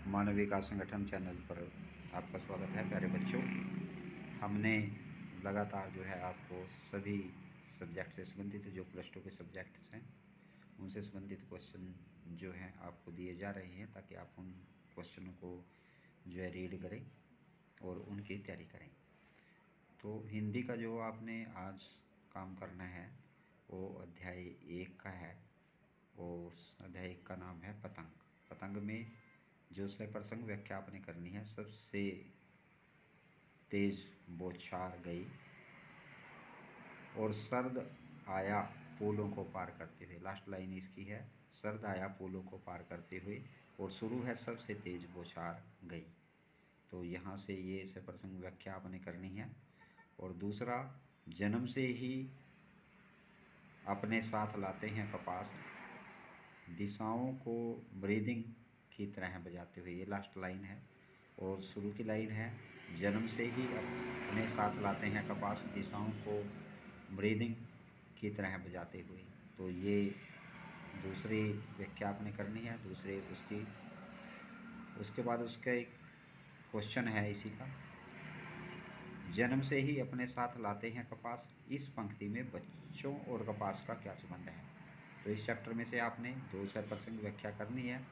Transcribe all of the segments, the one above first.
मानव विकास संगठन चैनल पर आपका स्वागत है प्यारे बच्चों। हमने लगातार जो है आपको सभी सब्जेक्ट से संबंधित जो +2 के सब्जेक्ट्स हैं उनसे संबंधित क्वेश्चन जो हैं आपको दिए जा रहे हैं, ताकि आप उन क्वेश्चनों को जो है रीड करें और उनकी तैयारी करें। तो हिंदी का जो आपने आज काम करना है वो अध्याय 1 का है। उस अध्याय 1 का नाम है पतंग। पतंग में जो सप्रसंग व्याख्या आपने करनी है, सबसे तेज बौछार गई और सर्द आया पुलों को पार करते हुए। लास्ट लाइन इसकी है, सर्द आया पुलों को पार करते हुए, और शुरू है सबसे तेज बौछार गई। तो यहाँ से ये सप्रसंग व्याख्या आपने करनी है। और दूसरा, जन्म से ही अपने साथ लाते हैं कपास, दिशाओं को ब्रीदिंग की तरह बजाते हुए। ये लास्ट लाइन है। और शुरू की लाइन है, जन्म से ही अपने साथ लाते हैं कपास, दिशाओं को ब्रीदिंग की तरह बजाते हुए। तो ये दूसरी व्याख्या आपने करनी है, दूसरे उसकी। उसके बाद उसका एक क्वेश्चन है इसी का, जन्म से ही अपने साथ लाते हैं कपास, इस पंक्ति में बच्चों और कपास का क्या संबंध है। तो इस चैप्टर में से आपने 2 सप्रसंग व्याख्या करनी है।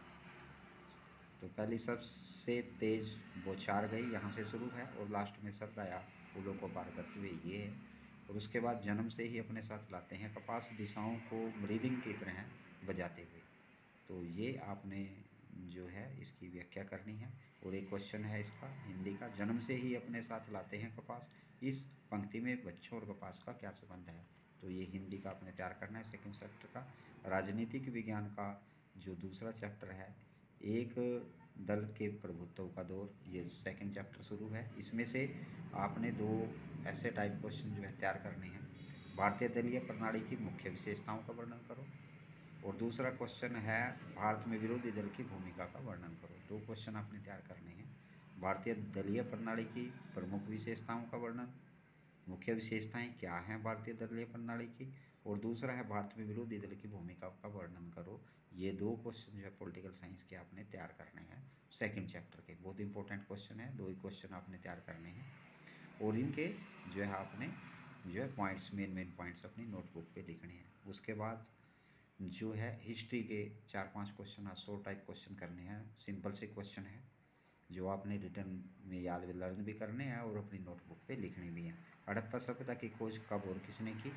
तो पहली, सबसे तेज बौछार गई, यहाँ से शुरू है, और लास्ट में सर्द आया पुलों को पार करते हुए, ये है। और उसके बाद जन्म से ही अपने साथ लाते हैं कपास, दिशाओं को ब्रीदिंग की तरह बजाते हुए। तो ये आपने जो है इसकी व्याख्या करनी है। और एक क्वेश्चन है इसका हिंदी का, जन्म से ही अपने साथ लाते हैं कपास, इस पंक्ति में बच्चों और कपास का क्या संबंध है। तो ये हिंदी का आपने तैयार करना है सेकंड चैप्टर का। राजनीतिक विज्ञान का जो दूसरा चैप्टर है, एक दल के प्रभुत्व का दौर, ये सेकंड चैप्टर शुरू है। इसमें से आपने 2 ऐसे टाइप क्वेश्चन जो है तैयार करने हैं। भारतीय दलीय प्रणाली की मुख्य विशेषताओं का वर्णन करो, और दूसरा क्वेश्चन है, भारत में विरोधी दल की भूमिका का वर्णन करो। 2 क्वेश्चन आपने तैयार करने हैं। भारतीय दलीय प्रणाली की प्रमुख विशेषताओं का वर्णन, मुख्य विशेषताएं क्या हैं भारतीय दलीय प्रणाली की, और दूसरा है भारत में विरोधी दल की भूमिका का वर्णन करो। ये 2 क्वेश्चन जो है पॉलिटिकल साइंस के आपने तैयार करने हैं सेकंड चैप्टर के। बहुत इंपॉर्टेंट क्वेश्चन है, 2 ही क्वेश्चन आपने तैयार करने हैं। और इनके जो है आपने जो है पॉइंट्स, मेन पॉइंट्स अपनी नोटबुक पे लिखने हैं। उसके बाद जो है हिस्ट्री के 4-5 क्वेश्चन, 100 टाइप क्वेश्चन करने हैं। सिंपल से क्वेश्चन है जो आपने रिटर्न में याद लर्न भी करने हैं और अपनी नोटबुक पे लिखने भी हैं। हड़प्पा सभ्यता की खोज कब और किसने की।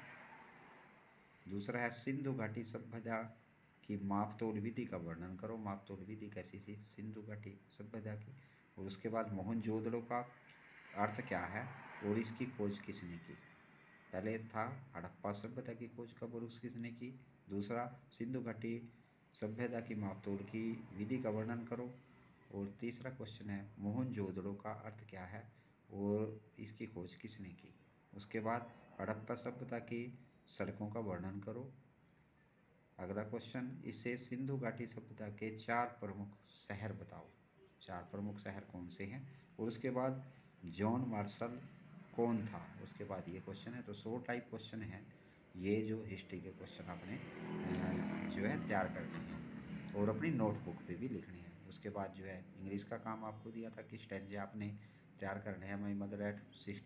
दूसरा है, सिंधु घाटी सभ्यता की मापतोल विधि का वर्णन करो। मापतोल विधि कैसी थी सिंधु घाटी सभ्यता की। और उसके बाद मोहनजोदड़ो का अर्थ क्या है और इसकी खोज किसने की। पहले था हड़प्पा सभ्यता की खोज कब और किसने की, दूसरा सिंधु घाटी सभ्यता की मापतोल की विधि का वर्णन करो, और तीसरा क्वेश्चन है, मोहनजोदड़ो का अर्थ क्या है और इसकी खोज किसने की। उसके बाद हड़प्पा सभ्यता की सड़कों का वर्णन करो। अगला क्वेश्चन, इससे सिंधु घाटी सभ्यता के 4 प्रमुख शहर बताओ। 4 प्रमुख शहर कौन से हैं। और उसके बाद जॉन मार्शल कौन था, उसके बाद ये क्वेश्चन है। तो 100 टाइप क्वेश्चन है ये जो हिस्ट्री के क्वेश्चन आपने जो है तैयार करने हैं और अपनी नोटबुक पे भी लिखने हैं। उसके बाद जो है इंग्लिश का काम आपको दिया था कि स्टैंजे आपने तैयार करने हैं। माई मदर एट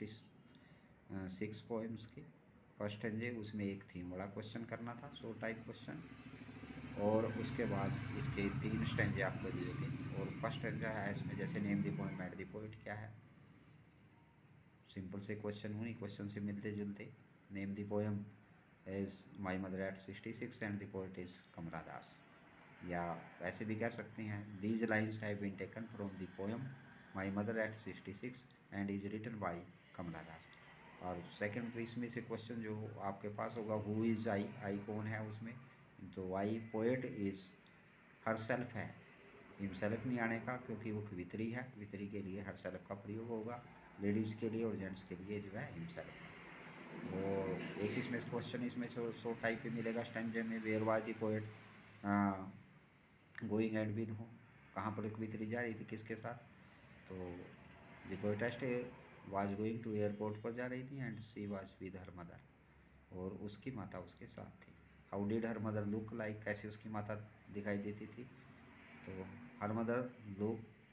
66 पोएम्स की फर्स्ट स्टैंजे, उसमें एक थीम वाला क्वेश्चन करना था, 100 टाइप क्वेश्चन। और उसके बाद इसके 3 स्टैंजे आपको दिए थे। और फर्स्ट स्टैंजा है इसमें जैसे name the poem at the poet क्या है, सिंपल से क्वेश्चन, उन्हीं क्वेश्चन से मिलते जुलते। Name the poem is my mother at 66 and the poet is Kamala Das. या ऐसे भी कह सकते हैं, these lines have been taken from the poem my mother at 66 and is written by Kamala Das. और सेकंड इसमें से क्वेश्चन जो आपके पास होगा, हु इज़ आई, आई कौन है उसमें। तो I poet is herself है, हिमसेल्फ नहीं आने का क्योंकि वो कवित्री है, कवित्री के लिए हर सेल्फ का प्रयोग होगा, लेडीज़ के लिए और जेंट्स के लिए जो है हिमसेल्फ। और एक इसमें क्वेश्चन इसमें 100 टाइप पे मिलेगा स्टैंजे में, where was the poet going and with whom, कहाँ पर कवित्री जा रही थी किसके साथ। तो the poetess was going to airport पर जा रही थी and she was with her mother, और उसकी माता उसके साथ थी। How did her mother look like, कैसे उसकी माता दिखाई देती थी। तो her mother look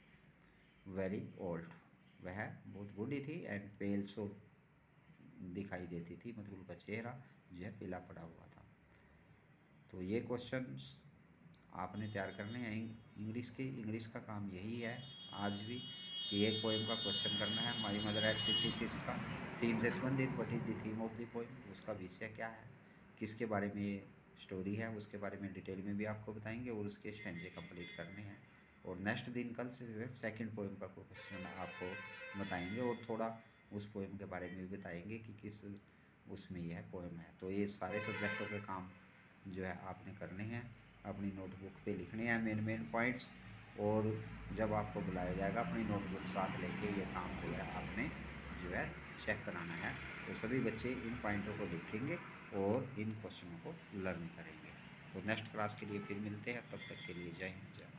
very old, वह बहुत बूढ़ी थी एंड पेल सो दिखाई देती थी, मतलब उनका चेहरा जो है पीला पड़ा हुआ था। तो ये क्वेश्चंस आपने तैयार करने हैं इंग्लिश का काम यही है आज भी कि एक पोएम का क्वेश्चन करना है। माई मदर एट 56 का थीम से संबंधित, what is the theme of the poem, उसका विषय क्या है, किसके बारे में ये स्टोरी है, उसके बारे में डिटेल में भी आपको बताएंगे और उसके स्टेंजे कंप्लीट करने हैं। और नेक्स्ट दिन कल से जो है सेकेंड पोएम का क्वेश्चन आपको बताएंगे और थोड़ा उस पोएम के बारे में भी बताएंगे कि किस उसमें यह पोएम है। तो ये सारे सब्जेक्टों के काम जो है आपने करने हैं, अपनी नोटबुक पे लिखने हैं मेन पॉइंट्स, और जब आपको बुलाया जाएगा अपनी नोटबुक साथ लेके ये काम जो है आपने जो है चेक कराना है। तो सभी बच्चे इन पॉइंटों को लिखेंगे और इन क्वेश्चनों को लर्न करेंगे। तो नेक्स्ट क्लास के लिए फिर मिलते हैं, तब तक के लिए जय हिंद जय।